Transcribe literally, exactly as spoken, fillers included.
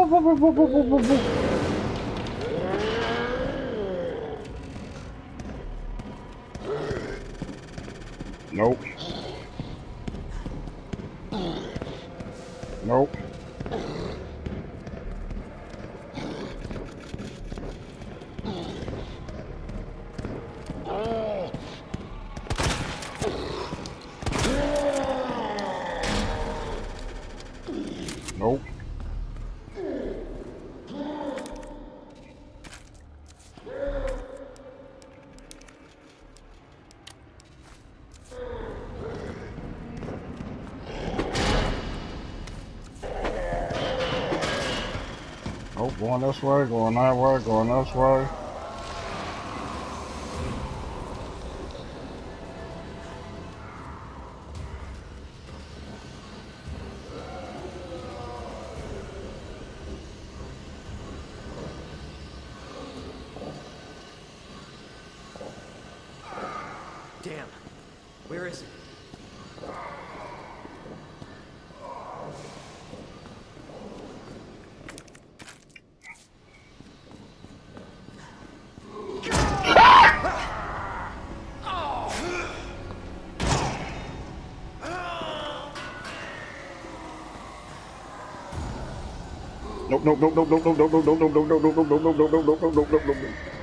Nope. Nope. Nope. Oh, going this way, going that way, going this way. Damn. Where is it? Nope, nope, nope, nope, nope, nope, nope, nope, nope, nope, nope, nope, nope, nope, nope, nope, nope, nope, nope, nope.